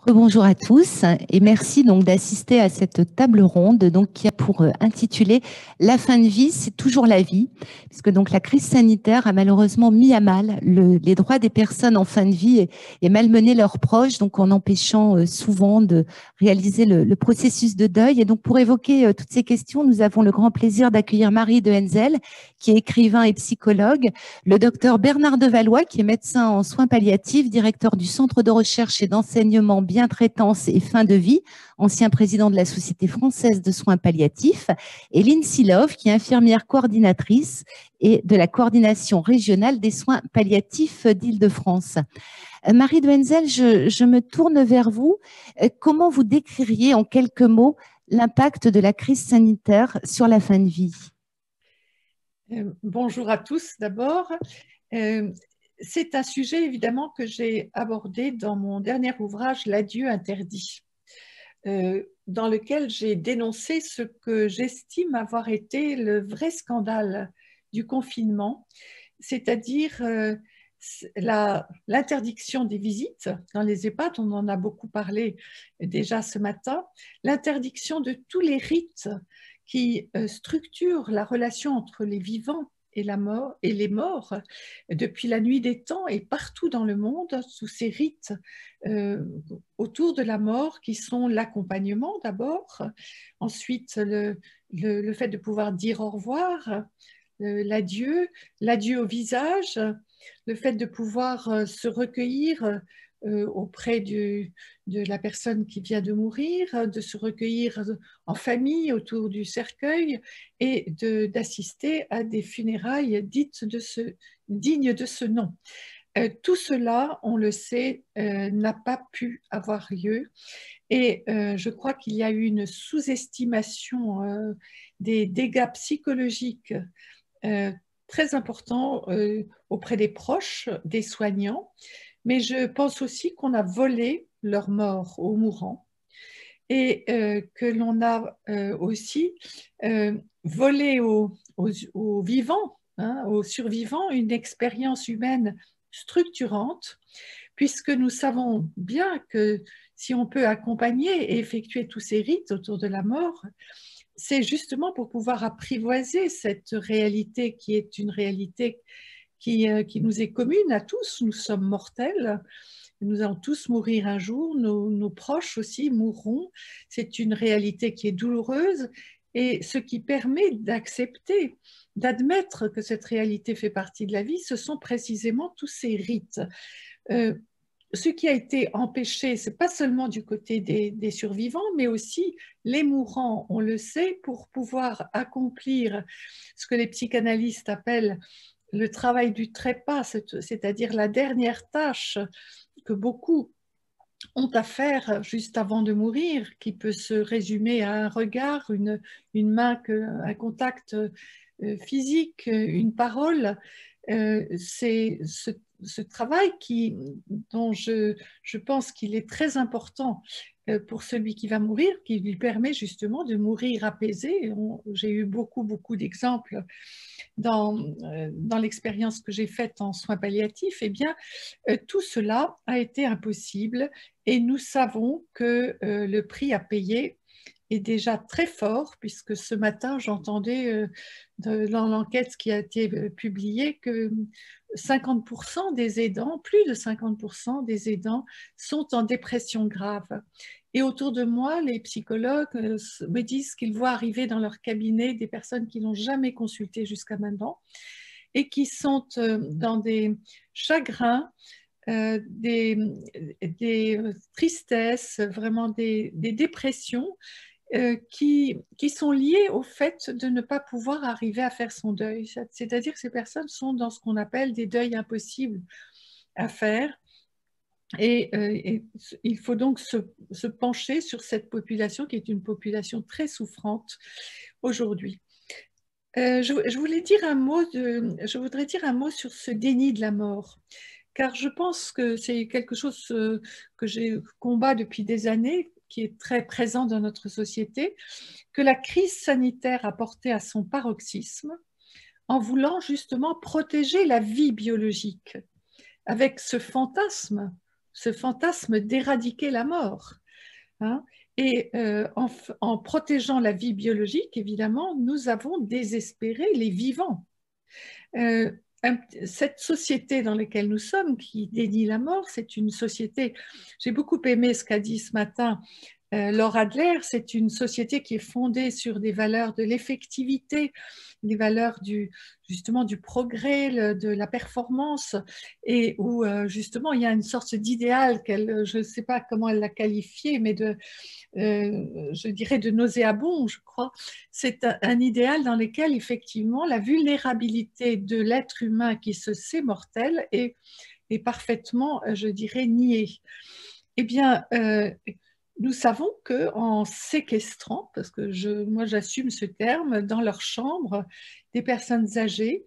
Rebonjour à tous et merci donc d'assister à cette table ronde donc qui a pour intitulé La fin de vie, c'est toujours la vie, puisque donc la crise sanitaire a malheureusement mis à mal les droits des personnes en fin de vie et malmené leurs proches, donc en empêchant souvent de réaliser le processus de deuil. Et donc pour évoquer toutes ces questions, nous avons le grand plaisir d'accueillir Marie de Henzel, qui est écrivain et psychologue, le docteur Bernard Devalois, qui est médecin en soins palliatifs, directeur du Centre de recherche et d'enseignement Bientraitance et fin de vie, ancien président de la Société française de soins palliatifs, et Lynn Silov, qui est infirmière coordinatrice et de la coordination régionale des soins palliatifs d'Île-de-France. Marie de Henzel, je me tourne vers vous. Comment vous décririez en quelques mots l'impact de la crise sanitaire sur la fin de vie? Bonjour à tous d'abord. C'est un sujet évidemment que j'ai abordé dans mon dernier ouvrage, L'adieu interdit, dans lequel j'ai dénoncé ce que j'estime avoir été le vrai scandale du confinement, c'est-à-dire l'interdiction des visites dans les EHPAD, on en a beaucoup parlé déjà ce matin, l'interdiction de tous les rites qui structurent la relation entre les vivants et la mort et les morts depuis la nuit des temps et partout dans le monde, sous ces rites autour de la mort qui sont l'accompagnement d'abord, ensuite le fait de pouvoir dire au revoir, l'adieu, l'adieu au visage, le fait de pouvoir se recueillir auprès de la personne qui vient de mourir, de se recueillir en famille autour du cercueil et d'assister à des funérailles dignes de ce nom. Tout cela, on le sait, n'a pas pu avoir lieu et je crois qu'il y a eu une sous-estimation des dégâts psychologiques très importants auprès des proches, des soignants, mais je pense aussi qu'on a volé leur mort aux mourants et que l'on a aussi volé aux vivants, hein, aux survivants, une expérience humaine structurante, puisque nous savons bien que si on peut accompagner et effectuer tous ces rites autour de la mort, c'est justement pour pouvoir apprivoiser cette réalité qui est une réalité qui nous est commune à tous. Nous sommes mortels, nous allons tous mourir un jour, nos proches aussi mourront. C'est une réalité qui est douloureuse et ce qui permet d'accepter, d'admettre que cette réalité fait partie de la vie, ce sont précisément tous ces rites. Ce qui a été empêché, ce n'est pas seulement du côté des survivants, mais aussi les mourants, on le sait, pour pouvoir accomplir ce que les psychanalystes appellent le travail du trépas, c'est-à-dire la dernière tâche que beaucoup ont à faire juste avant de mourir, qui peut se résumer à un regard, une main, un contact physique, une parole. C'est ce travail dont je pense qu'il est très important pour celui qui va mourir, qui lui permet justement de mourir apaisé. J'ai eu beaucoup d'exemples dans l'expérience que j'ai faite en soins palliatifs. Eh bien, tout cela a été impossible et nous savons que le prix à payer est déjà très fort, puisque ce matin, j'entendais dans l'enquête qui a été publiée que 50% des aidants, plus de 50% des aidants sont en dépression grave. Et autour de moi, les psychologues me disent qu'ils voient arriver dans leur cabinet des personnes qui n'ont jamais consulté jusqu'à maintenant et qui sont dans des chagrins, des tristesses, vraiment des dépressions qui sont liées au fait de ne pas pouvoir arriver à faire son deuil. C'est-à-dire que ces personnes sont dans ce qu'on appelle des deuils impossibles à faire. Et il faut donc se pencher sur cette population qui est une population très souffrante aujourd'hui. Je voudrais dire un mot sur ce déni de la mort, car je pense que c'est quelque chose que j'ai combat depuis des années, qui est très présent dans notre société, que la crise sanitaire a porté à son paroxysme en voulant justement protéger la vie biologique, avec ce fantasme ce fantasme d'éradiquer la mort. Hein. Et en protégeant la vie biologique, évidemment, nous avons désespéré les vivants. Cette société dans laquelle nous sommes, qui dénie la mort, c'est une société, j'ai beaucoup aimé ce qu'a dit ce matin Laure Adler, c'est une société qui est fondée sur des valeurs de l'effectivité, des valeurs justement du progrès, de la performance, et où justement il y a une sorte d'idéal je ne sais pas comment elle l'a qualifié, mais je dirais de nauséabond, je crois. C'est un idéal dans lequel effectivement la vulnérabilité de l'être humain qui se sait mortel est parfaitement, je dirais, niée. Eh bien, nous savons qu'en séquestrant, parce que moi j'assume ce terme, dans leur chambre, des personnes âgées,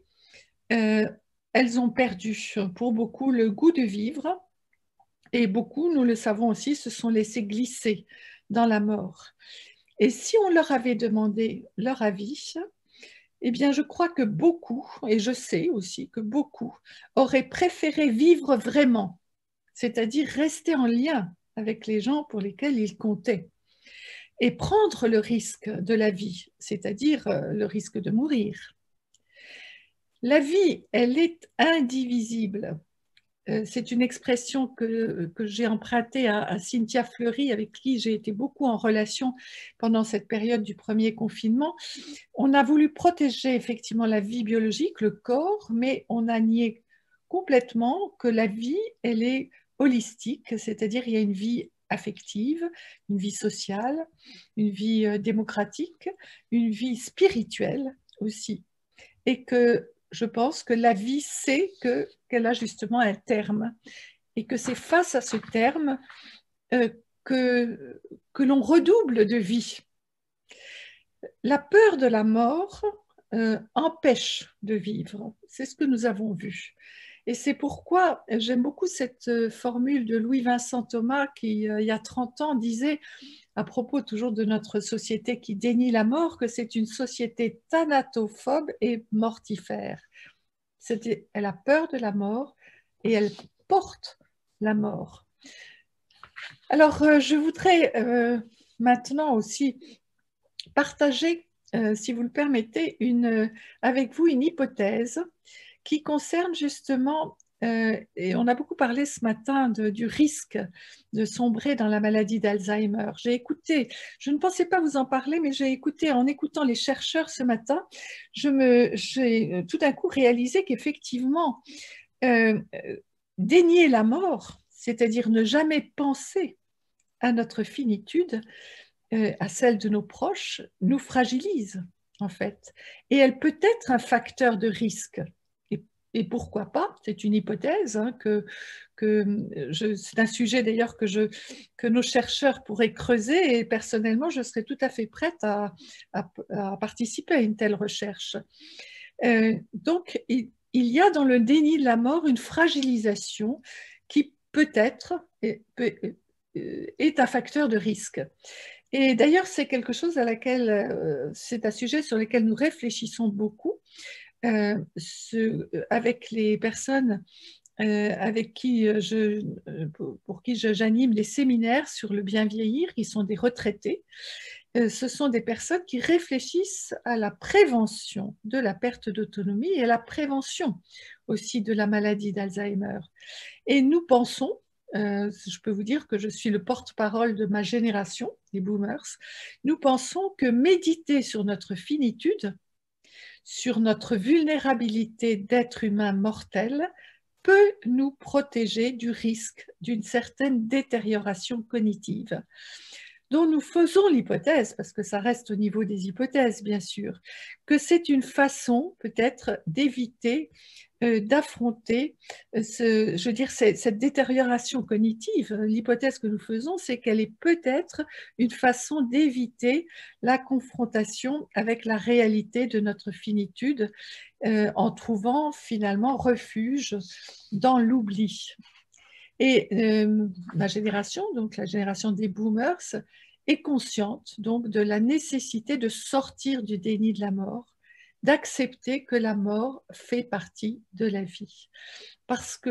elles ont perdu pour beaucoup le goût de vivre et beaucoup, nous le savons aussi, se sont laissés glisser dans la mort. Et si on leur avait demandé leur avis, eh bien je crois que beaucoup, et je sais aussi que beaucoup, auraient préféré vivre vraiment, c'est-à-dire rester en lien avec les gens pour lesquels ils comptaient et prendre le risque de la vie, c'est-à-dire le risque de mourir. La vie, elle est indivisible. C'est une expression que j'ai empruntée à Cynthia Fleury, avec qui j'ai été beaucoup en relation pendant cette période du premier confinement. On a voulu protéger effectivement la vie biologique, le corps, mais on a nié complètement que la vie, elle est holistique, c'est-à-dire il y a une vie affective, une vie sociale, une vie démocratique, une vie spirituelle aussi. Et que je pense que la vie sait qu'elle a justement un terme et que c'est face à ce terme que l'on redouble de vie. La peur de la mort empêche de vivre. C'est ce que nous avons vu. Et c'est pourquoi j'aime beaucoup cette formule de Louis-Vincent Thomas qui, il y a 30 ans, disait, à propos toujours de notre société qui dénie la mort, que c'est une société thanatophobe et mortifère. Elle a peur de la mort et elle porte la mort. Alors, je voudrais maintenant aussi partager, si vous le permettez, avec vous une hypothèse qui concerne justement, et on a beaucoup parlé ce matin du risque de sombrer dans la maladie d'Alzheimer. J'ai écouté, je ne pensais pas vous en parler, mais j'ai écouté, en écoutant les chercheurs ce matin, j'ai tout d'un coup réalisé qu'effectivement, dénier la mort, c'est-à-dire ne jamais penser à notre finitude, à celle de nos proches, nous fragilise en fait. Et elle peut être un facteur de risque. Et pourquoi pas, c'est une hypothèse, hein, c'est un sujet d'ailleurs que nos chercheurs pourraient creuser et personnellement, je serais tout à fait prête à participer à une telle recherche. Donc, il y a dans le déni de la mort une fragilisation qui peut-être est un facteur de risque. Et d'ailleurs, c'est quelque chose c'est un sujet sur lequel nous réfléchissons beaucoup avec les personnes pour qui j'anime des séminaires sur le bien vieillir, qui sont des retraités. Ce sont des personnes qui réfléchissent à la prévention de la perte d'autonomie et à la prévention aussi de la maladie d'Alzheimer. Et nous pensons, je peux vous dire que je suis le porte-parole de ma génération, les boomers, nous pensons que méditer sur notre finitude, sur notre vulnérabilité d'être humain mortel, peut nous protéger du risque d'une certaine détérioration cognitive, dont nous faisons l'hypothèse, parce que ça reste au niveau des hypothèses bien sûr, que c'est une façon peut-être d'éviter d'affronter cette détérioration cognitive. L'hypothèse que nous faisons, c'est qu'elle est peut-être une façon d'éviter la confrontation avec la réalité de notre finitude en trouvant finalement refuge dans l'oubli. Et ma génération, donc la génération des boomers, est consciente donc de la nécessité de sortir du déni de la mort, d'accepter que la mort fait partie de la vie. Parce que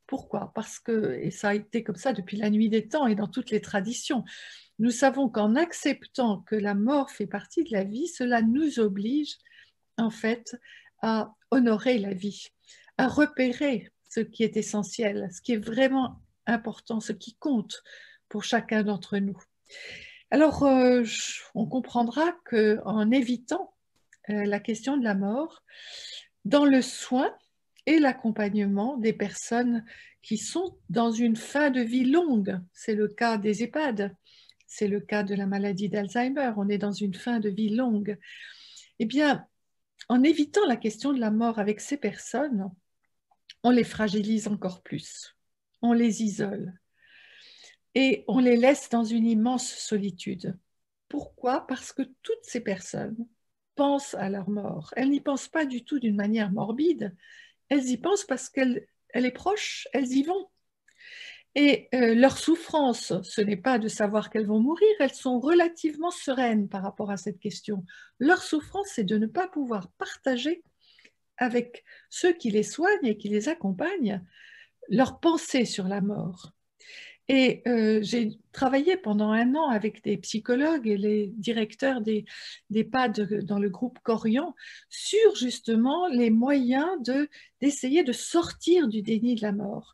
Pourquoi? Parce que, et ça a été comme ça depuis la nuit des temps et dans toutes les traditions, nous savons qu'en acceptant que la mort fait partie de la vie, cela nous oblige en fait à honorer la vie, à repérer ce qui est essentiel, ce qui est vraiment important, ce qui compte pour chacun d'entre nous. Alors, on comprendra qu'en évitant la question de la mort, dans le soin et l'accompagnement des personnes qui sont dans une fin de vie longue, c'est le cas des EHPAD, c'est le cas de la maladie d'Alzheimer, on est dans une fin de vie longue. Eh bien, en évitant la question de la mort avec ces personnes, on les fragilise encore plus, on les isole et on les laisse dans une immense solitude. Pourquoi? Parce que toutes ces personnes pensent à leur mort. Elles n'y pensent pas du tout d'une manière morbide, elles y pensent parce qu'elle est proche, elles y vont. Et leur souffrance, ce n'est pas de savoir qu'elles vont mourir, elles sont relativement sereines par rapport à cette question. Leur souffrance, c'est de ne pas pouvoir partager avec ceux qui les soignent et qui les accompagnent leur pensée sur la mort. Et j'ai travaillé pendant 1 an avec des psychologues et les directeurs des EHPAD dans le groupe Corian sur justement les moyens d'essayer de sortir du déni de la mort.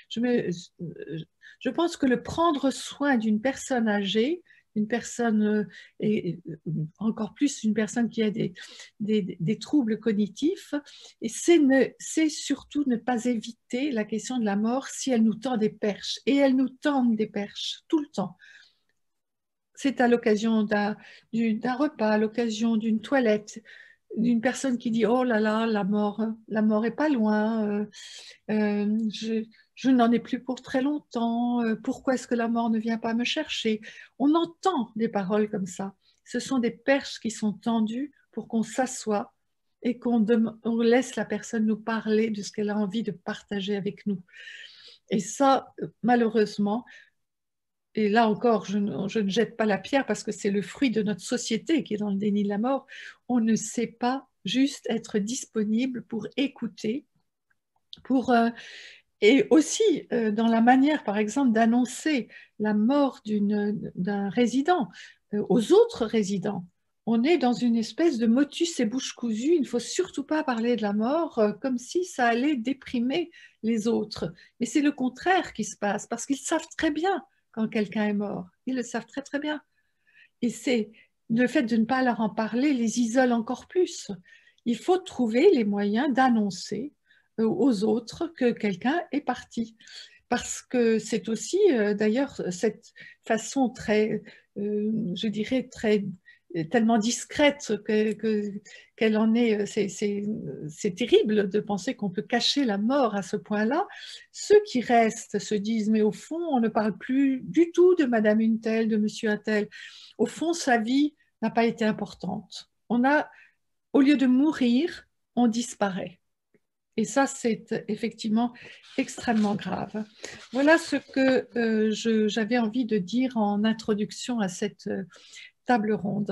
Je pense que le prendre soin d'une personne âgée, une personne, et encore plus une personne qui a des troubles cognitifs, et c'est surtout ne pas éviter la question de la mort si elle nous tend des perches. Et elle nous tend des perches tout le temps. C'est à l'occasion d'un repas, à l'occasion d'une toilette, d'une personne qui dit « Oh là là, la mort est pas loin, je n'en ai plus pour très longtemps, pourquoi est-ce que la mort ne vient pas me chercher ?» On entend des paroles comme ça. Ce sont des perches qui sont tendues pour qu'on s'assoie et qu'on laisse la personne nous parler de ce qu'elle a envie de partager avec nous. Et ça, malheureusement, et là encore, je ne jette pas la pierre parce que c'est le fruit de notre société qui est dans le déni de la mort, on ne sait pas juste être disponible pour écouter, et aussi dans la manière, par exemple, d'annoncer la mort d'un résident aux autres résidents. On est dans une espèce de motus et bouche cousue, il ne faut surtout pas parler de la mort comme si ça allait déprimer les autres. Mais c'est le contraire qui se passe, parce qu'ils savent très bien quand quelqu'un est mort. Ils le savent très très bien. Et c'est le fait de ne pas leur en parler les isole encore plus. Il faut trouver les moyens d'annoncer aux autres que quelqu'un est parti. Parce que c'est aussi, d'ailleurs, cette façon très, je dirais, tellement discrète qu'elle en est, c'est terrible de penser qu'on peut cacher la mort à ce point-là. Ceux qui restent se disent, mais au fond, on ne parle plus du tout de Madame une telle, de Monsieur un tel. Au fond, sa vie n'a pas été importante. Au lieu de mourir, on disparaît. Et ça, c'est effectivement extrêmement grave. Voilà ce que j'avais envie de dire en introduction à cette table ronde.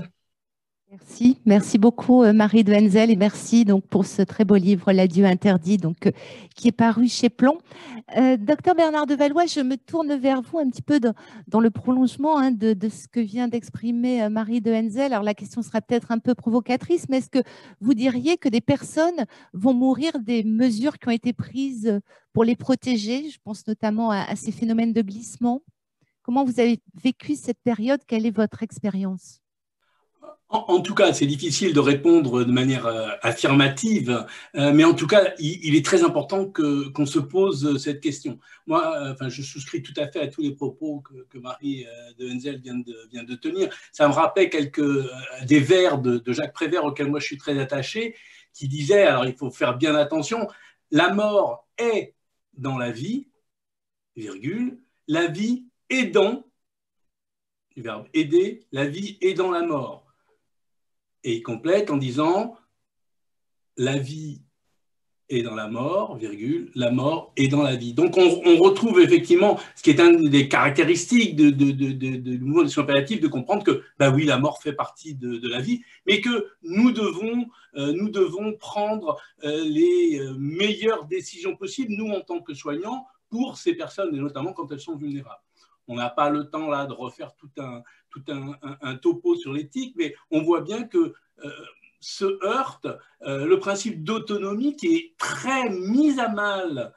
Merci beaucoup Marie de Wenzel, et merci donc pour ce très beau livre L'adieu interdit, donc qui est paru chez Plomb. Docteur Bernard de Valois, je me tourne vers vous un petit peu dans le prolongement de ce que vient d'exprimer Marie de Wenzel. Alors la question sera peut-être un peu provocatrice, mais est-ce que vous diriez que des personnes vont mourir des mesures qui ont été prises pour les protéger? Je pense notamment à ces phénomènes de glissement. Comment vous avez vécu cette période? Quelle est votre expérience? En tout cas, c'est difficile de répondre de manière affirmative, mais en tout cas, il est très important qu'on se pose cette question. Moi, je souscris tout à fait à tous les propos que Marie de Wenzel vient de tenir. Ça me rappelle des vers de Jacques Prévert auxquels moi je suis très attaché, qui disait, alors il faut faire bien attention, la mort est dans la vie, virgule, la vie est dans, du verbe aider, la vie est dans la mort. Et il complète en disant la vie est dans la mort, virgule, la mort est dans la vie. Donc on retrouve effectivement ce qui est une des caractéristiques du mouvement de soins palliatifs, de comprendre que bah oui, la mort fait partie de la vie, mais que nous devons prendre les meilleures décisions possibles, nous en tant que soignants, pour ces personnes, et notamment quand elles sont vulnérables. On n'a pas le temps là de refaire tout un topo sur l'éthique, mais on voit bien que se heurte le principe d'autonomie qui est très mis à mal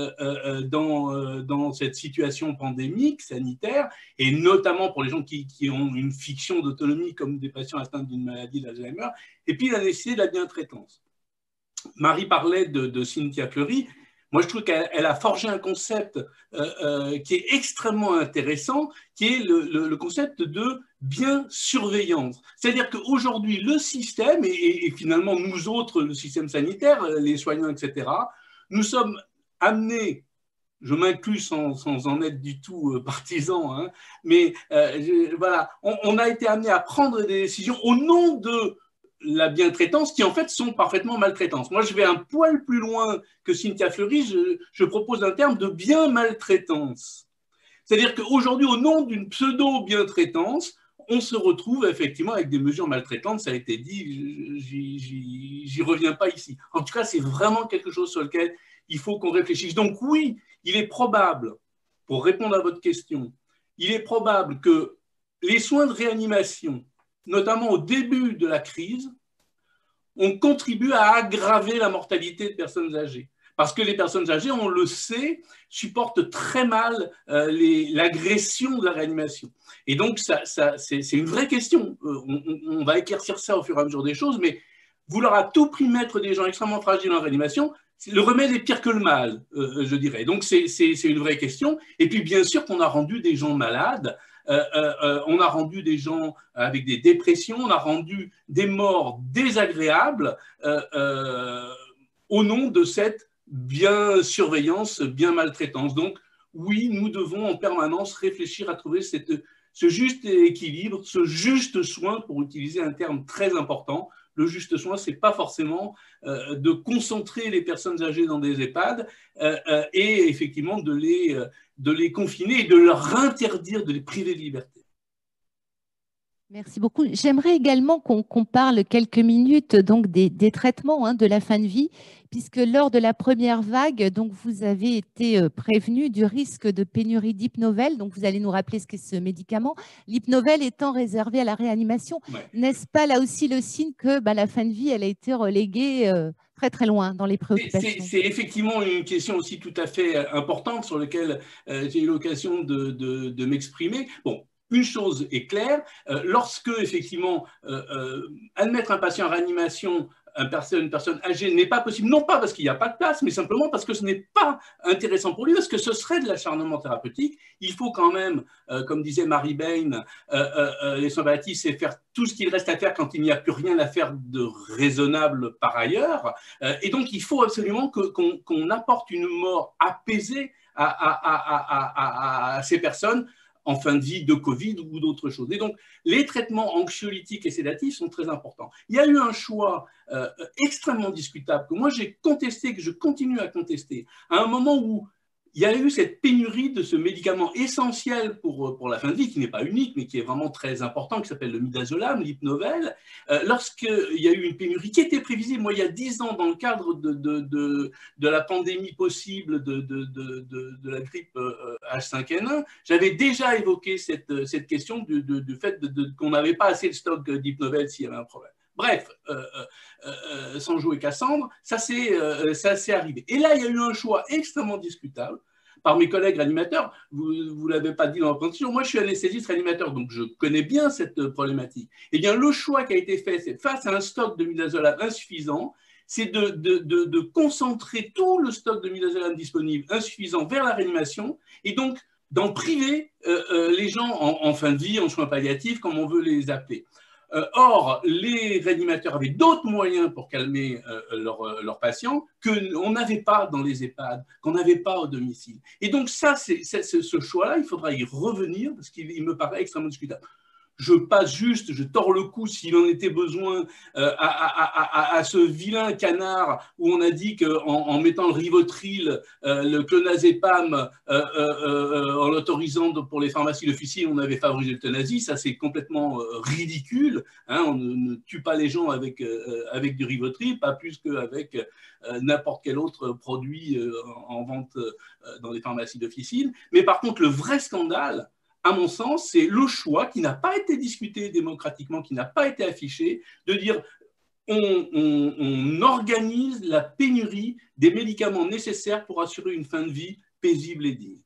dans cette situation pandémique, sanitaire, et notamment pour les gens qui ont une fiction d'autonomie comme des patients atteints d'une maladie d'Alzheimer, et puis la nécessité de la bientraitance. Marie parlait de Cynthia Fleury. Moi, je trouve qu'elle a forgé un concept qui est extrêmement intéressant, qui est le concept de bien-surveillance. C'est-à-dire qu'aujourd'hui, le système, et finalement nous autres, le système sanitaire, les soignants, etc., nous sommes amenés, je m'inclus sans en être du tout partisan, hein, mais voilà, on a été amenés à prendre des décisions au nom de la bientraitance, qui en fait sont parfaitement maltraitances. Moi, je vais un poil plus loin que Cynthia Fleury, je propose un terme de bien-maltraitance. C'est-à-dire qu'aujourd'hui, au nom d'une pseudo-bientraitance, on se retrouve effectivement avec des mesures maltraitantes, ça a été dit, j'y reviens pas ici. En tout cas, c'est vraiment quelque chose sur lequel il faut qu'on réfléchisse. Donc oui, il est probable, pour répondre à votre question, il est probable que les soins de réanimation, notamment au début de la crise, ont contribué à aggraver la mortalité de personnes âgées. Parce que les personnes âgées, on le sait, supportent très mal l'agression de la réanimation. Et donc, c'est une vraie question. On va éclaircir ça au fur et à mesure des choses, mais vouloir à tout prix mettre des gens extrêmement fragiles en réanimation, le remède est pire que le mal, je dirais. Donc, c'est une vraie question. Et puis, bien sûr qu'on a rendu des gens malades. On a rendu des gens avec des dépressions, on a rendu des morts désagréables au nom de cette bien-surveillance, bien-maltraitance. Donc, oui, nous devons en permanence réfléchir à trouver ce juste équilibre, ce juste soin, pour utiliser un terme très important. Le juste soin, ce n'est pas forcément de concentrer les personnes âgées dans des EHPAD et effectivement de les confiner et de leur interdire, de les priver de liberté. Merci beaucoup. J'aimerais également qu'on parle quelques minutes donc des traitements, hein, de la fin de vie, puisque lors de la première vague, donc vous avez été prévenu du risque de pénurie d'Hypnovel. Donc vous allez nous rappeler ce qu'est ce médicament. L'Hypnovel étant réservé à la réanimation, ouais. N'est-ce pas là aussi le signe que la fin de vie, elle a été reléguée très très loin dans les préoccupations? C'est effectivement une question aussi tout à fait importante sur laquelle j'ai eu l'occasion de m'exprimer. Bon. Une chose est claire, lorsque effectivement admettre un patient en réanimation, une personne âgée n'est pas possible, non pas parce qu'il n'y a pas de place, mais simplement parce que ce n'est pas intéressant pour lui, parce que ce serait de l'acharnement thérapeutique. Il faut quand même, comme disait Mary Bain, les soins palliatifs, c'est faire tout ce qu'il reste à faire quand il n'y a plus rien à faire de raisonnable par ailleurs. Et donc, il faut absolument qu'on apporte une mort apaisée à ces personnes en fin de vie de Covid ou d'autres choses. Et donc, les traitements anxiolytiques et sédatifs sont très importants. Il y a eu un choix extrêmement discutable que moi j'ai contesté, que je continue à contester, à un moment où il y a eu cette pénurie de ce médicament essentiel pour la fin de vie, qui n'est pas unique, mais qui est vraiment très important, qui s'appelle le midazolam, l'Hypnovel. Lorsqu'il y a eu une pénurie qui était prévisible, moi, il y a 10 ans, dans le cadre de la pandémie possible de la grippe H5N1, j'avais déjà évoqué cette question du fait qu'on n'avait pas assez de stock d'Hypnovel s'il y avait un problème. Bref, sans jouer Cassandre, ça s'est arrivé. Et là, il y a eu un choix extrêmement discutable par mes collègues réanimateurs. Vous ne l'avez pas dit dans la présentation, moi je suis anesthésiste réanimateur, donc je connais bien cette problématique. Eh bien, le choix qui a été fait, c'est face à un stock de midazolam insuffisant, c'est de concentrer tout le stock de midazolam disponible insuffisant vers la réanimation, et donc d'en priver les gens en fin de vie, en soins palliatifs, comme on veut les appeler. Or, les réanimateurs avaient d'autres moyens pour calmer leurs patients qu'on n'avait pas dans les EHPAD, qu'on n'avait pas au domicile. Et donc ça, ce choix-là, il faudra y revenir parce qu'il me paraît extrêmement discutable. je tords le cou s'il en était besoin à ce vilain canard où on a dit qu'en mettant le Rivotril, le clonazepam, en l'autorisant pour les pharmacies d'officine, on avait favorisé l'euthanasie. Ça, c'est complètement ridicule. Hein, on ne tue pas les gens avec du Rivotril, pas plus qu'avec n'importe quel autre produit en vente dans les pharmacies d'officine. Mais par contre, le vrai scandale, à mon sens, c'est le choix qui n'a pas été discuté démocratiquement, qui n'a pas été affiché, de dire on organise la pénurie des médicaments nécessaires pour assurer une fin de vie paisible et digne.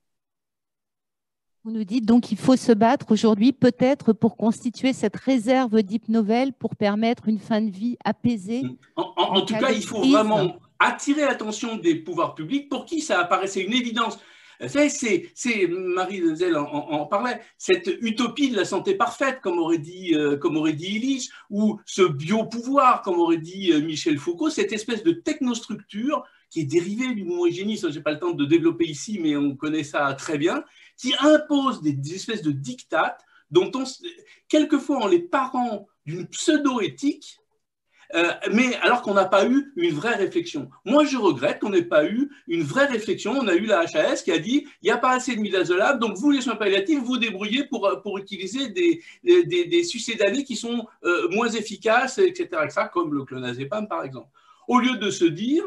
Vous nous dites donc qu'il faut se battre aujourd'hui peut-être pour constituer cette réserve d'Hypnovel pour permettre une fin de vie apaisée. En tout cas, il faut vraiment attirer l'attention des pouvoirs publics pour qui ça apparaissait une évidence. C'est Marie-Denzel en parlait, cette utopie de la santé parfaite, comme aurait dit Illich, ou ce biopouvoir, comme aurait dit Michel Foucault, cette espèce de technostructure qui est dérivée du mouvement hygiéniste, je n'ai pas le temps de développer ici, mais on connaît ça très bien, qui impose des espèces de dictates dont quelquefois on les parent d'une pseudo-éthique, mais alors qu'on n'a pas eu une vraie réflexion. Moi, je regrette qu'on n'ait pas eu une vraie réflexion. On a eu la HAS qui a dit il n'y a pas assez de midazolam, donc vous, les soins palliatifs, vous débrouillez pour utiliser des sucédanés qui sont moins efficaces, etc., comme le clonazepam, par exemple. Au lieu de se dire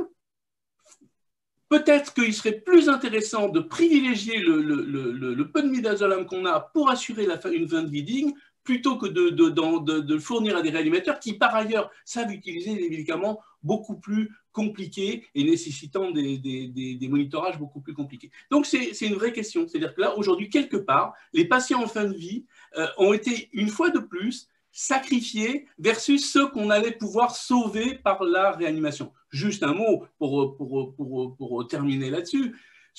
peut-être qu'il serait plus intéressant de privilégier le peu de midazolam qu'on a pour assurer une fin de vie digne, plutôt que de fournir à des réanimateurs qui, par ailleurs, savent utiliser des médicaments beaucoup plus compliqués et nécessitant des monitorages beaucoup plus compliqués. Donc, c'est une vraie question. C'est-à-dire que là, aujourd'hui, quelque part, les patients en fin de vie ont été, une fois de plus, sacrifiés versus ceux qu'on allait pouvoir sauver par la réanimation. Juste un mot pour terminer là-dessus.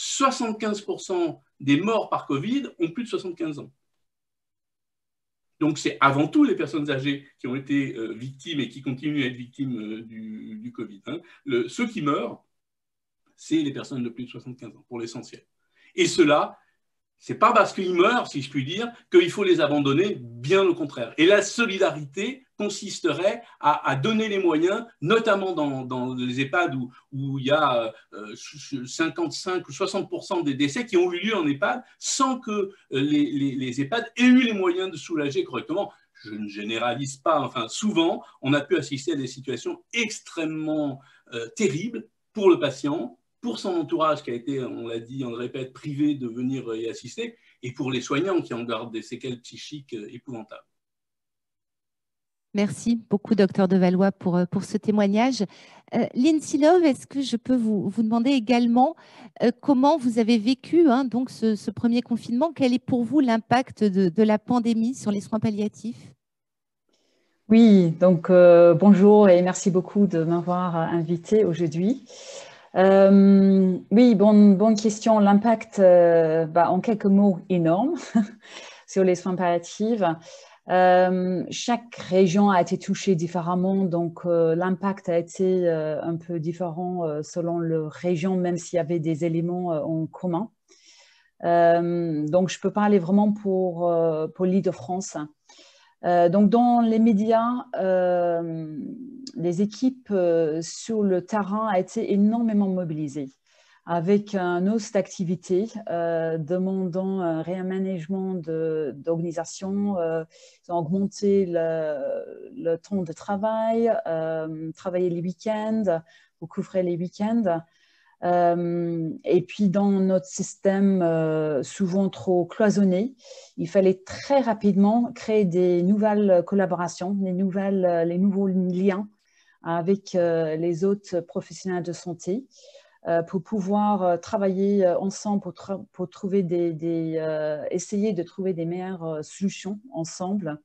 75% des morts par Covid ont plus de 75 ans. Donc, c'est avant tout les personnes âgées qui ont été victimes et qui continuent à être victimes du Covid. Hein. Ceux qui meurent, c'est les personnes de plus de 75 ans, pour l'essentiel. Et cela, c'est pas parce qu'ils meurent, si je puis dire, qu'il faut les abandonner, bien au contraire. Et la solidarité consisterait à donner les moyens, notamment dans les EHPAD où il y a 55 ou 60% des décès qui ont eu lieu en EHPAD sans que les EHPAD aient eu les moyens de soulager correctement. Je ne généralise pas, enfin souvent, on a pu assister à des situations extrêmement terribles pour le patient, pour son entourage qui a été, on l'a dit, on le répète, privé de venir y assister, et pour les soignants qui en gardent des séquelles psychiques épouvantables. Merci beaucoup, docteur Devallois, pour ce témoignage. Lindsay Love, est-ce que je peux vous demander également comment vous avez vécu donc ce premier confinement? Quel est pour vous l'impact de la pandémie sur les soins palliatifs? Oui, donc bonjour et merci beaucoup de m'avoir invité aujourd'hui. Oui, bonne question. L'impact, en quelques mots, énorme sur les soins palliatifs. Chaque région a été touchée différemment, donc l'impact a été un peu différent selon la région, même s'il y avait des éléments en commun. Donc, je peux parler vraiment pour l'Île-de-France. Donc, dans les médias, les équipes sur le terrain ont été énormément mobilisées avec un hausse d'activité demandant un réaménagement d'organisation. Ils ont augmenté le temps de travail, travailler les week-ends, vous couvrez les week-ends. Et puis, dans notre système souvent trop cloisonné, il fallait très rapidement créer des nouvelles collaborations, les nouveaux liens avec les autres professionnels de santé pour pouvoir travailler ensemble, pour trouver essayer de trouver des meilleures solutions ensemble.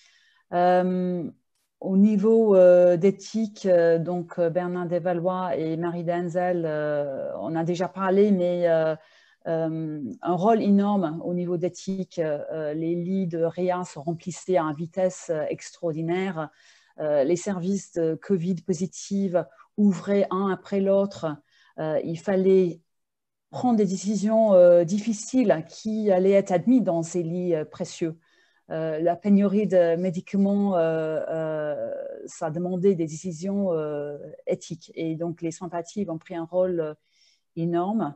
Au niveau d'éthique, donc Bernard Devallois et Marie Denzel, on a déjà parlé, mais un rôle énorme au niveau d'éthique. Les lits de réa se remplissaient à une vitesse extraordinaire. Les services de Covid positive ouvraient un après l'autre. Il fallait prendre des décisions difficiles qui allaient être admises dans ces lits précieux. la pénurie de médicaments, ça a demandé des décisions éthiques. Et donc, les soins palliatifs ont pris un rôle énorme.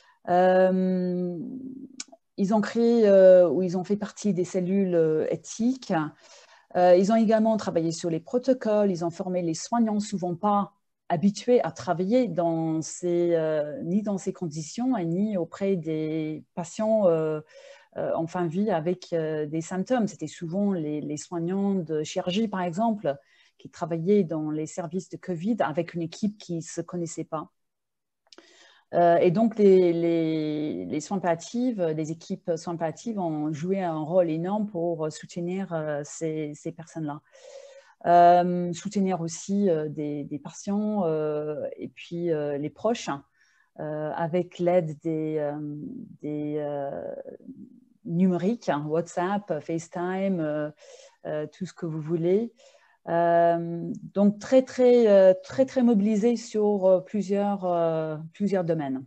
Ils ont créé ou ils ont fait partie des cellules éthiques. Ils ont également travaillé sur les protocoles. Ils ont formé les soignants, souvent pas habitués à travailler ni dans ces conditions et ni auprès des patients en fin de vie avec des symptômes. C'était souvent les soignants de chirurgie, par exemple, qui travaillaient dans les services de Covid avec une équipe qui ne se connaissait pas. Et donc, les soins palliatifs, les équipes soins palliatifs ont joué un rôle énorme pour soutenir ces personnes-là. Soutenir aussi des patients et puis les proches avec l'aide des numériques, WhatsApp, FaceTime, tout ce que vous voulez. Donc très mobilisé sur plusieurs domaines.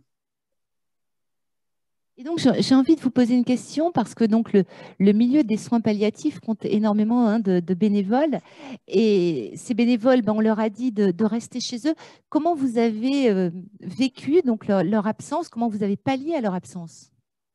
Et donc, j'ai envie de vous poser une question parce que donc, le milieu des soins palliatifs compte énormément de bénévoles. Et ces bénévoles, on leur a dit de rester chez eux. Comment vous avez vécu donc, leur absence? Comment vous avez pallié à leur absence?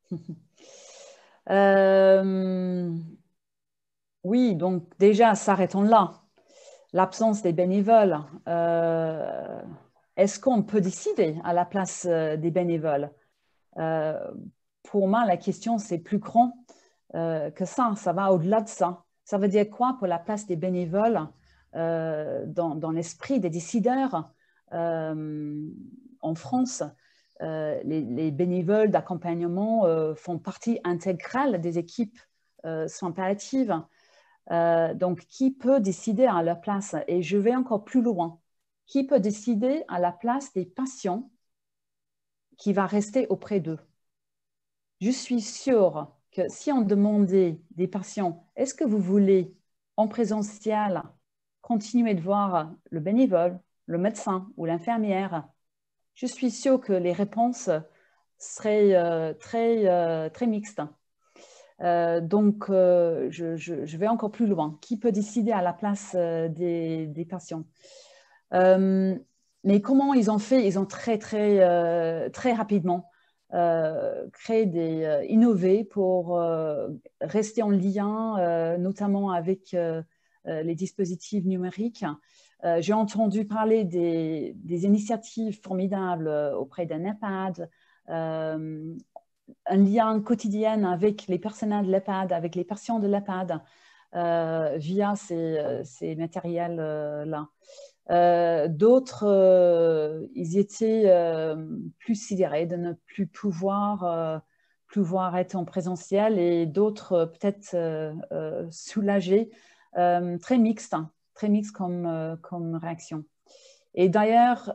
Oui, donc déjà, s'arrêtons là. L'absence des bénévoles, est-ce qu'on peut décider à la place des bénévoles? Pour moi, la question, c'est plus grand que ça. Ça va au-delà de ça. Ça veut dire quoi pour la place des bénévoles dans l'esprit des décideurs en France? Les bénévoles d'accompagnement font partie intégrale des équipes soins palliatifs. Donc, qui peut décider à leur place? Et je vais encore plus loin. Qui peut décider à la place des patients qui va rester auprès d'eux? Je suis sûre que si on demandait des patients, est-ce que vous voulez en présentiel continuer de voir le bénévole, le médecin ou l'infirmière? Je suis sûre que les réponses seraient très mixtes. Donc, je vais encore plus loin. Qui peut décider à la place des patients? Mais comment ils ont fait? Ils ont très rapidement innové pour rester en lien, notamment avec les dispositifs numériques. J'ai entendu parler des initiatives formidables auprès d'un EHPAD, un lien quotidien avec les personnels de l'EHPAD, avec les patients de l'EHPAD, via ces matériels-là. D'autres, ils étaient plus sidérés de ne plus pouvoir être en présentiel et d'autres peut-être soulagés, très mixte comme réaction. Et d'ailleurs,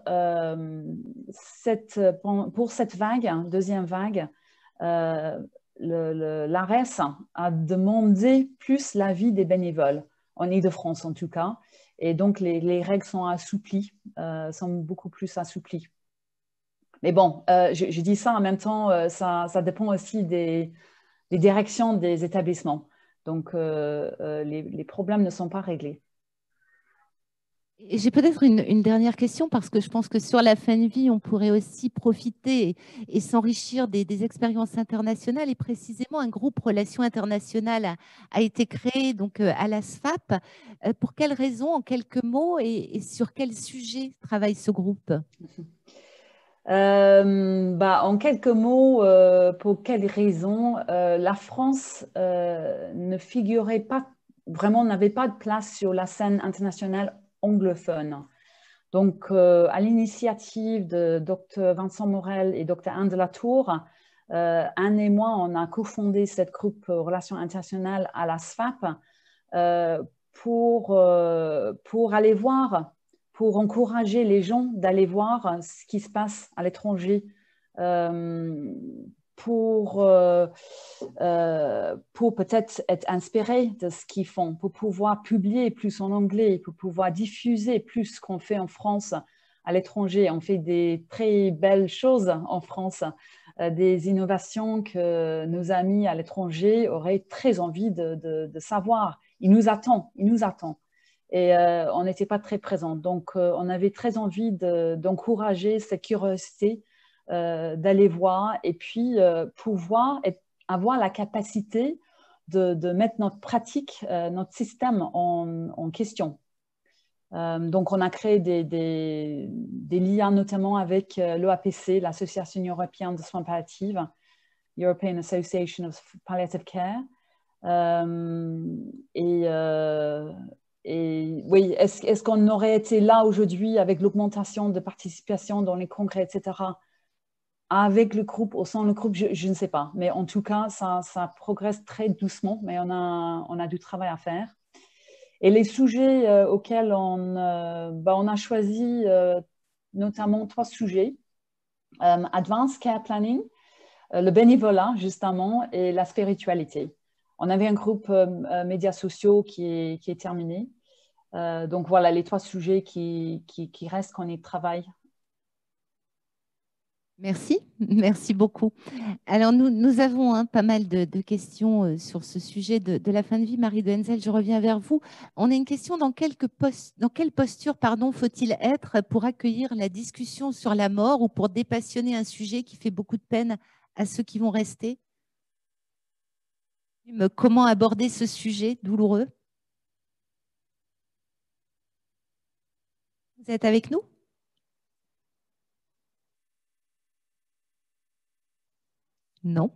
pour cette vague, deuxième vague, l'ARES a demandé plus l'avis des bénévoles, en Île-de-France en tout cas. Et donc, les règles sont assouplies, sont beaucoup plus assouplies. Mais bon, je dis ça en même temps, ça dépend aussi des directions des établissements. Donc, les problèmes ne sont pas réglés. J'ai peut-être une dernière question parce que je pense que sur la fin de vie, on pourrait aussi profiter et s'enrichir des expériences internationales. Et précisément, un groupe Relations internationales a été créé donc, à la SFAP. Pour quelles raisons, en quelques mots, et sur quel sujet travaille ce groupe? En quelques mots, pour quelles raisons? La France ne figurait pas, vraiment n'avait pas de place sur la scène internationale anglophone. Donc, à l'initiative de Dr Vincent Morel et Dr Anne de la Tour, Anne et moi, on a cofondé cette groupe Relations internationales à la SFAP pour aller voir, pour encourager les gens d'aller voir ce qui se passe à l'étranger, pour peut-être être inspiré de ce qu'ils font, pour pouvoir publier plus en anglais, pour pouvoir diffuser plus ce qu'on fait en France à l'étranger. On fait des très belles choses en France. des innovations que nos amis à l'étranger auraient très envie de savoir. Ils nous attendent. Et on n'était pas très présents. Donc, on avait très envie d'encourager cette curiosité, d'aller voir et puis pouvoir avoir la capacité de mettre notre pratique, notre système en question. Donc, on a créé des liens notamment avec l'OAPC, l'Association européenne de soins palliatifs, European Association of Palliative Care. Et oui, est-ce qu'on aurait été là aujourd'hui avec l'augmentation de participation dans les congrès, etc., avec le groupe ou sans le groupe, je ne sais pas. Mais en tout cas, ça progresse très doucement, mais on a du travail à faire. Et les sujets auxquels on a choisi notamment 3 sujets. Advanced Care Planning, le bénévolat, justement, et la spiritualité. On avait un groupe médias sociaux qui est terminé. Donc voilà, les 3 sujets qui restent qu'on y travaille. Merci beaucoup. Alors nous avons pas mal de questions sur ce sujet de la fin de vie. Marie de Hensel, je reviens vers vous. On a une question, dans quelle posture faut-il être pour accueillir la discussion sur la mort ou pour dépassionner un sujet qui fait beaucoup de peine à ceux qui vont rester? Comment aborder ce sujet douloureux? Vous êtes avec nous? Non.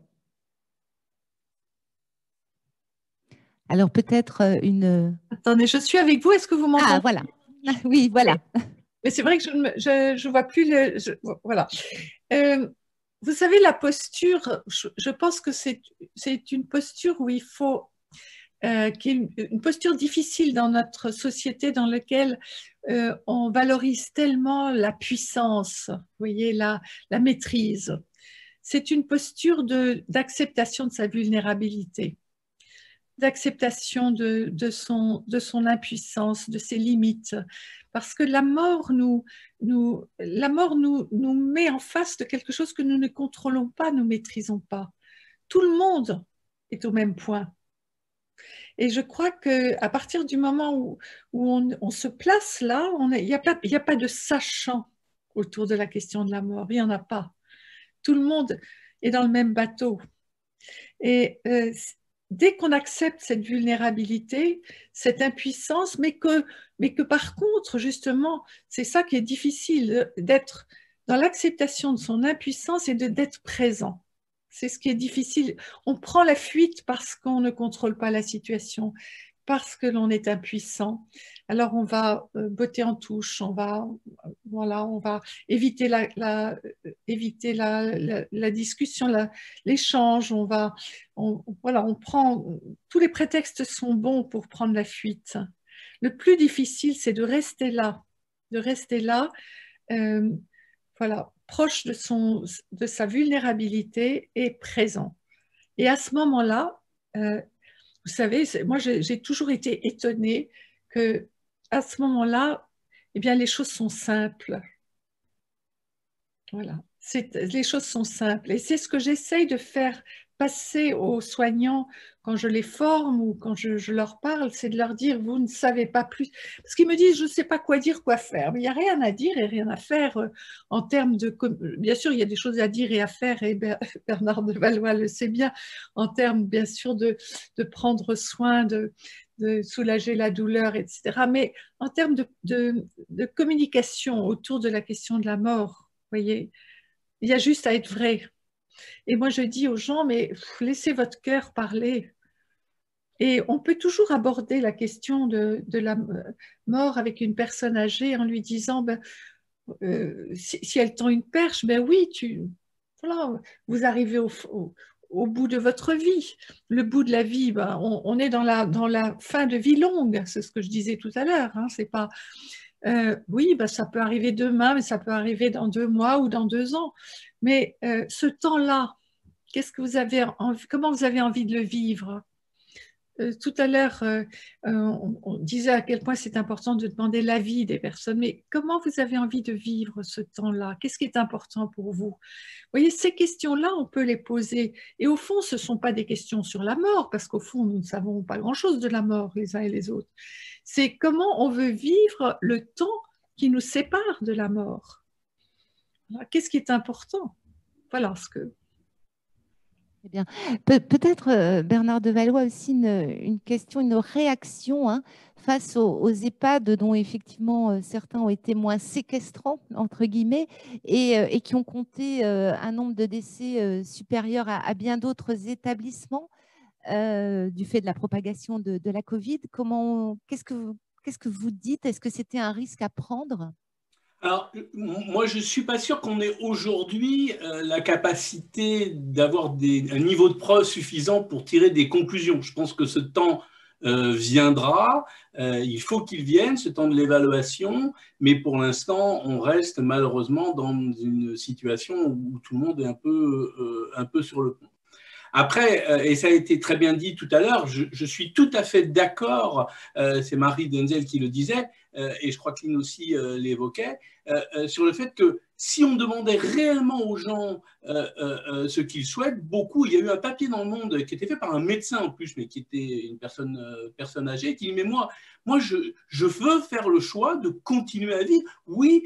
Alors peut-être une... Attendez, je suis avec vous. Est-ce que vous m'entendez? Ah, voilà. Oui, voilà. Mais c'est vrai que je vois plus le... voilà. Vous savez, la posture, je pense que c'est une posture où il faut... qui est une posture difficile dans notre société dans laquelle on valorise tellement la puissance, vous voyez, la maîtrise. C'est une posture d'acceptation de sa vulnérabilité, d'acceptation de son impuissance, de ses limites. Parce que la mort nous met en face de quelque chose que nous ne contrôlons pas, nous ne maîtrisons pas. Tout le monde est au même point. Et je crois qu'à partir du moment où on se place là, il n'y a pas de sachant autour de la question de la mort. Il n'y en a pas. Tout le monde est dans le même bateau. Et dès qu'on accepte cette vulnérabilité, cette impuissance, mais que par contre, justement, c'est ça qui est difficile, d'être dans l'acceptation de son impuissance et d'être présent. C'est ce qui est difficile. On prend la fuite parce qu'on ne contrôle pas la situation, parce que l'on est impuissant. Alors on va botter en touche, on va éviter la discussion, l'échange. On prend, tous les prétextes sont bons pour prendre la fuite. Le plus difficile, c'est de rester là, proche de sa vulnérabilité et présent. Et à ce moment-là, vous savez, moi j'ai toujours été étonnée qu'à ce moment-là, eh bien, les choses sont simples. Voilà, les choses sont simples. Et c'est ce que j'essaye de faire passer aux soignants quand je les forme ou quand je leur parle, c'est de leur dire, vous ne savez pas plus. Parce qu'ils me disent, je ne sais pas quoi dire, quoi faire. Mais il n'y a rien à dire et rien à faire en termes de... Bien sûr, il y a des choses à dire et à faire, et Bernard de Valois le sait bien, en termes, bien sûr, de prendre soin, de soulager la douleur, etc. Mais en termes de communication autour de la question de la mort, vous voyez, il y a juste à être vrai. Et moi, je dis aux gens, mais laissez votre cœur parler. Et on peut toujours aborder la question de la mort avec une personne âgée en lui disant, si elle tend une perche, ben oui, voilà, vous arrivez au bout de votre vie. Le bout de la vie, ben, on est dans la fin de vie longue, c'est ce que je disais tout à l'heure. Hein, c'est pas... oui, ben, ça peut arriver demain, mais ça peut arriver dans 2 mois ou dans 2 ans. Mais ce temps-là, qu'est-ce que vous avez comment vous avez envie de le vivre? tout à l'heure, on disait à quel point c'est important de demander l'avis des personnes, mais comment vous avez envie de vivre ce temps-là? Qu'est-ce qui est important pour vous? Vous voyez, ces questions-là, on peut les poser. Et au fond, ce ne sont pas des questions sur la mort, parce qu'au fond, nous ne savons pas grand-chose de la mort les uns et les autres. C'est comment on veut vivre le temps qui nous sépare de la mort. Qu'est-ce qui est important? Voilà ce que... Eh bien, peut-être, Bernard de Valois, aussi une question, une réaction face aux EHPAD dont effectivement certains ont été moins séquestrants, entre guillemets, et qui ont compté un nombre de décès supérieur à bien d'autres établissements du fait de la propagation de la Covid. Qu'est-ce que vous dites? Est-ce que c'était un risque à prendre? Alors, moi, je ne suis pas sûr qu'on ait aujourd'hui la capacité d'avoir un niveau de preuve suffisant pour tirer des conclusions. Je pense que ce temps viendra, il faut qu'il vienne, ce temps de l'évaluation, mais pour l'instant, on reste malheureusement dans une situation où tout le monde est un peu sur le pont. Après, et ça a été très bien dit tout à l'heure, je suis tout à fait d'accord, c'est Marie Denzel qui le disait, et je crois que Lynn aussi l'évoquait, sur le fait que si on demandait réellement aux gens ce qu'ils souhaitent, beaucoup, il y a eu un papier dans le Monde qui était fait par un médecin en plus, mais qui était une personne âgée, qui dit, mais moi je veux faire le choix de continuer à vivre. Oui,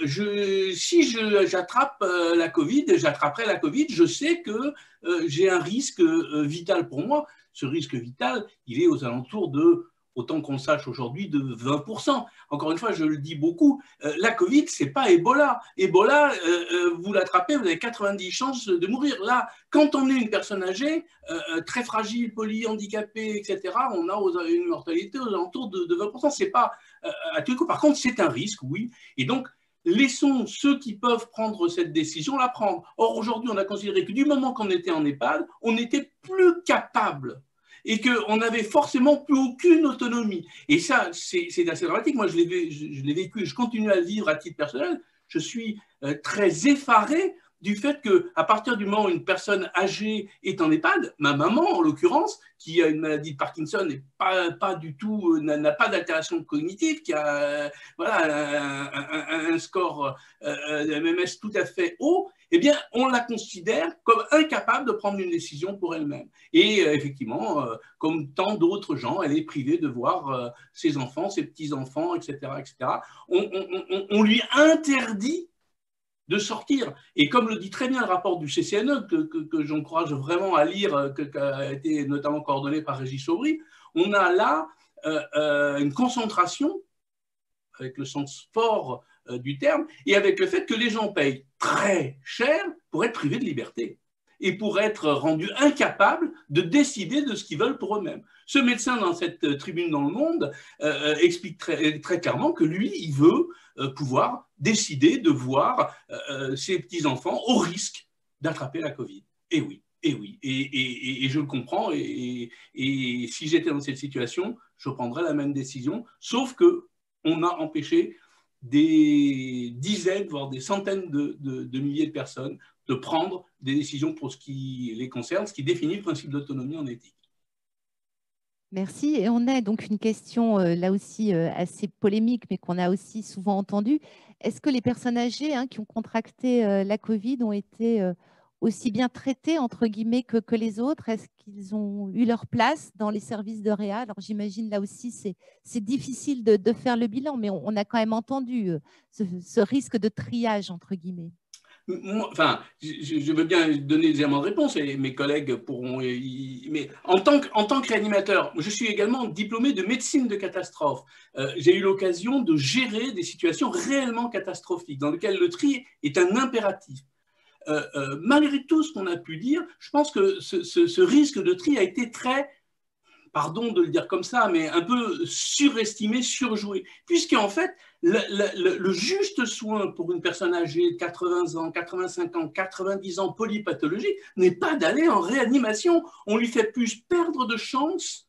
si j'attrape la Covid, j'attraperai la Covid, je sais que j'ai un risque vital pour moi. Ce risque vital, il est aux alentours de, autant qu'on le sache aujourd'hui, de 20%. Encore une fois, je le dis beaucoup, la Covid, ce n'est pas Ebola. Ebola, vous l'attrapez, vous avez 90 chances de mourir. Là, quand on est une personne âgée, très fragile, polyhandicapée, etc., on a une mortalité aux alentours de 20%. Ce n'est pas à tous les coups. Par contre, c'est un risque, oui. Et donc, laissons ceux qui peuvent prendre cette décision la prendre. Or, aujourd'hui, on a considéré que du moment qu'on était en EHPAD, on n'était plus capable et qu'on n'avait forcément plus aucune autonomie. Et ça, c'est assez dramatique. Moi, je l'ai vécu, je continue à le vivre à titre personnel. Je suis très effaré du fait qu'à partir du moment où une personne âgée est en EHPAD, ma maman en l'occurrence, qui a une maladie de Parkinson et pas du tout, n'a pas d'altération cognitive, qui a un score MMS tout à fait haut, eh bien, on la considère comme incapable de prendre une décision pour elle-même. Et effectivement, comme tant d'autres gens, elle est privée de voir ses enfants, ses petits-enfants, etc., etc. On lui interdit de sortir. Et comme le dit très bien le rapport du CCNE, que j'encourage vraiment à lire, qui a été notamment coordonné par Régis Aubry, on a là une concentration, avec le sens fort du terme, et avec le fait que les gens payent très cher pour être privés de liberté et pour être rendus incapables de décider de ce qu'ils veulent pour eux-mêmes. Ce médecin, dans cette tribune dans le Monde, explique très clairement que lui, il veut pouvoir décider de voir ses petits-enfants au risque d'attraper la Covid. Et oui, et je le comprends, et si j'étais dans cette situation, je prendrais la même décision, sauf qu'on a empêché des dizaines, voire des centaines de milliers de personnes de prendre des décisions pour ce qui les concerne, ce qui définit le principe d'autonomie en éthique. Merci. Et on a donc une question là aussi assez polémique, mais qu'on a aussi souvent entendue. Est-ce que les personnes âgées qui ont contracté la Covid ont été aussi bien traitées, entre guillemets, que les autres? Est-ce qu'ils ont eu leur place dans les services de réa? Alors j'imagine là aussi, c'est difficile de faire le bilan, mais on a quand même entendu ce risque de triage, entre guillemets. Enfin, je veux bien donner des éléments de réponse et mes collègues pourront. Mais en tant que réanimateur, je suis également diplômé de médecine de catastrophe. J'ai eu l'occasion de gérer des situations réellement catastrophiques dans lesquelles le tri est un impératif. Malgré tout ce qu'on a pu dire, je pense que ce risque de tri a été très, pardon de le dire comme ça, mais un peu surestimé, surjoué. Puisqu'en fait, le juste soin pour une personne âgée de 80 ans, 85 ans, 90 ans, polypathologique, n'est pas d'aller en réanimation. On lui fait plus perdre de chances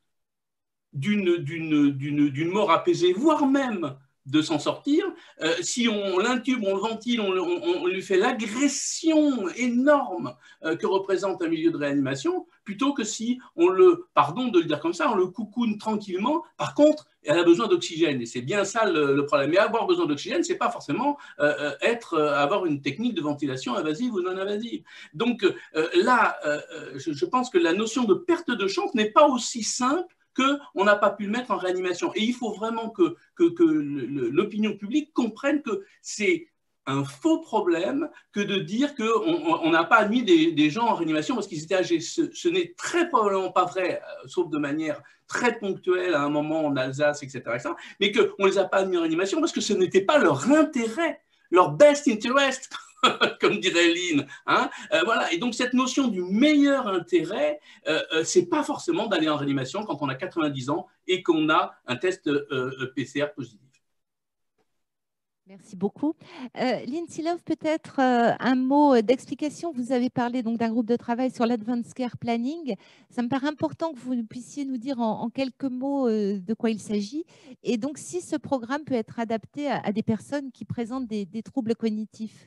d'une mort apaisée, voire même de s'en sortir. Si on l'intube, on le ventile, on lui fait l'agression énorme que représente un milieu de réanimation, plutôt que si on le, pardon de le dire comme ça, on le coucoune tranquillement. Par contre, elle a besoin d'oxygène. Et c'est bien ça le problème. Et avoir besoin d'oxygène, c'est pas forcément avoir une technique de ventilation invasive ou non invasive. Donc là, je pense que la notion de perte de chance n'est pas aussi simple qu'on n'a pas pu le mettre en réanimation. Et il faut vraiment que l'opinion publique comprenne que c'est un faux problème que de dire qu'on n'a pas admis des gens en réanimation parce qu'ils étaient âgés. Ce n'est très probablement pas vrai, sauf de manière très ponctuelle à un moment en Alsace, etc. mais qu'on ne les a pas admis en réanimation parce que ce n'était pas leur intérêt, leur best interest, comme dirait Lynn. Hein, voilà. Et donc cette notion du meilleur intérêt, c'est pas forcément d'aller en réanimation quand on a 90 ans et qu'on a un test PCR positif. Merci beaucoup. Lynn Silov, peut-être un mot d'explication. Vous avez parlé donc d'un groupe de travail sur l'Advanced Care Planning. Ça me paraît important que vous puissiez nous dire en quelques mots de quoi il s'agit. Et donc, si ce programme peut être adapté à des personnes qui présentent des troubles cognitifs.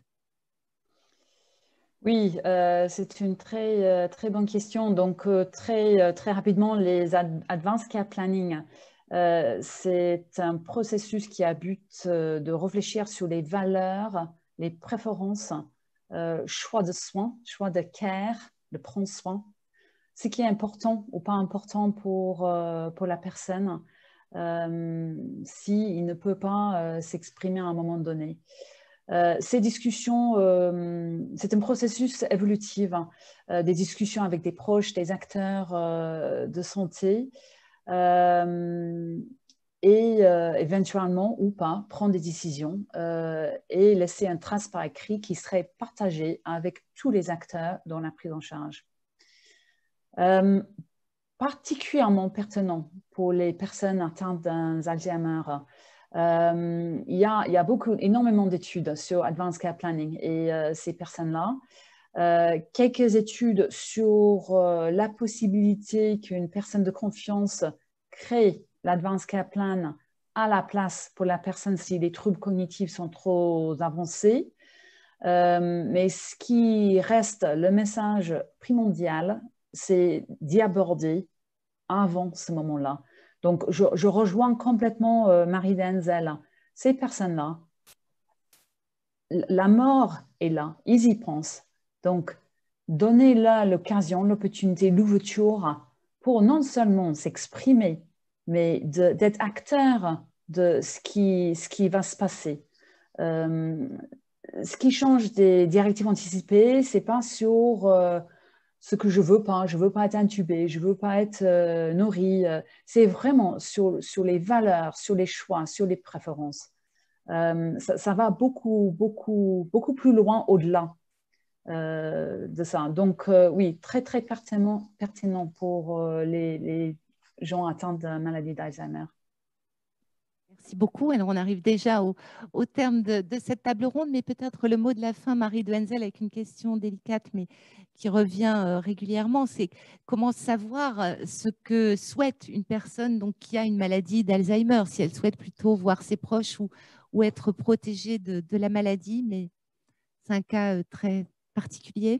Oui, c'est une très bonne question. Donc, très rapidement, les Advanced Care Planning, c'est un processus qui a but de réfléchir sur les valeurs, les préférences, choix de soins, choix de care, de prendre soin, ce qui est important ou pas important pour la personne s'il ne peut pas s'exprimer à un moment donné. Ces discussions, c'est un processus évolutif, des discussions avec des proches, des acteurs de santé, et éventuellement ou pas prendre des décisions et laisser une trace par écrit qui serait partagée avec tous les acteurs dans la prise en charge. Particulièrement pertinent pour les personnes atteintes d'Alzheimer. Il y a énormément d'études sur Advanced Care Planning et ces personnes-là. Quelques études sur la possibilité qu'une personne de confiance crée l'Advanced Care Plan à la place pour la personne si les troubles cognitifs sont trop avancés. Mais ce qui reste le message primordial, c'est d'y aborder avant ce moment-là. Donc, je rejoins complètement Marie Denzel. Ces personnes-là, la mort est là, ils y pensent. Donc, donnez-leur l'occasion, l'opportunité, l'ouverture pour non seulement s'exprimer, mais d'être acteur de ce qui va se passer. Ce qui change des directives anticipées, ce n'est pas sur ce que je veux pas être intubé, je veux pas être nourri. C'est vraiment sur les valeurs, sur les choix, sur les préférences. Ça va beaucoup plus loin au-delà de ça. Donc oui, très pertinent pour les gens atteints de maladie d'Alzheimer. Merci beaucoup. Alors, on arrive déjà au terme de cette table ronde, mais peut-être le mot de la fin, Marie Denzel, avec une question délicate, mais qui revient régulièrement, c'est comment savoir ce que souhaite une personne donc, qui a une maladie d'Alzheimer, si elle souhaite plutôt voir ses proches ou être protégée de la maladie, mais c'est un cas très particulier.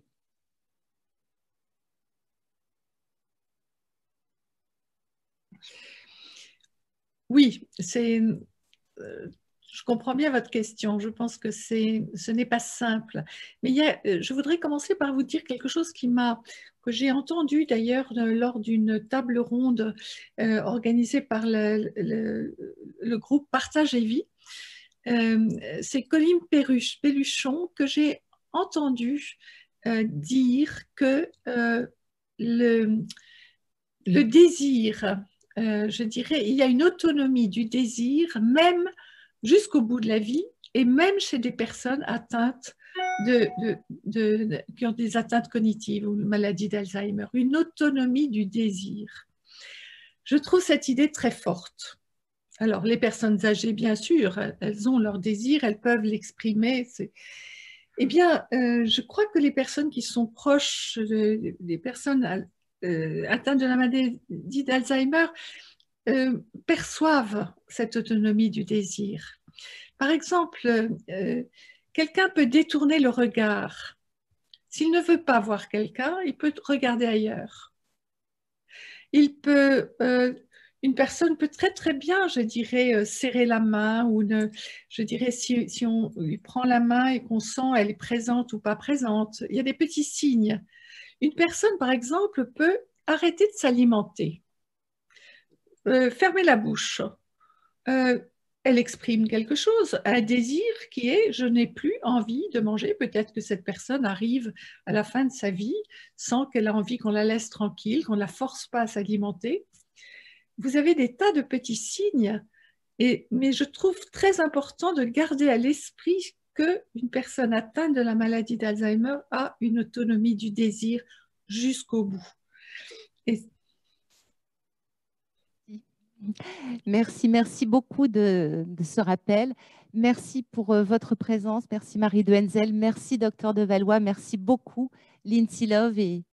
Oui, je comprends bien votre question. Je pense que ce n'est pas simple. Mais je voudrais commencer par vous dire quelque chose que j'ai entendu d'ailleurs lors d'une table ronde organisée par le groupe Partage et Vie. C'est Colline Pelluchon que j'ai entendu dire que le désir, je dirais, il y a une autonomie du désir, même jusqu'au bout de la vie, et même chez des personnes atteintes qui ont des atteintes cognitives ou une maladie d'Alzheimer, une autonomie du désir. Je trouve cette idée très forte. Alors, les personnes âgées, bien sûr, elles ont leur désir, elles peuvent l'exprimer. Eh bien, je crois que les personnes qui sont proches des personnes atteintes de la maladie d'Alzheimer perçoivent cette autonomie du désir. Par exemple, quelqu'un peut détourner le regard. S'il ne veut pas voir quelqu'un, il peut regarder ailleurs. Une personne peut très très bien, je dirais, serrer la main ou je dirais si on lui prend la main et qu'on sent elle est présente ou pas présente. Il y a des petits signes. Une personne, par exemple, peut arrêter de s'alimenter, fermer la bouche. Elle exprime quelque chose, un désir qui est « je n'ai plus envie de manger ». Peut-être que cette personne arrive à la fin de sa vie sans qu'elle ait envie qu'on la laisse tranquille, qu'on ne la force pas à s'alimenter. Vous avez des tas de petits signes, mais je trouve très important de garder à l'esprit qu'une personne atteinte de la maladie d'Alzheimer a une autonomie du désir jusqu'au bout. Merci beaucoup de ce rappel. Merci pour votre présence. Merci Marie de Henzel. Merci Docteur de Valois. Merci beaucoup Lindsay Love et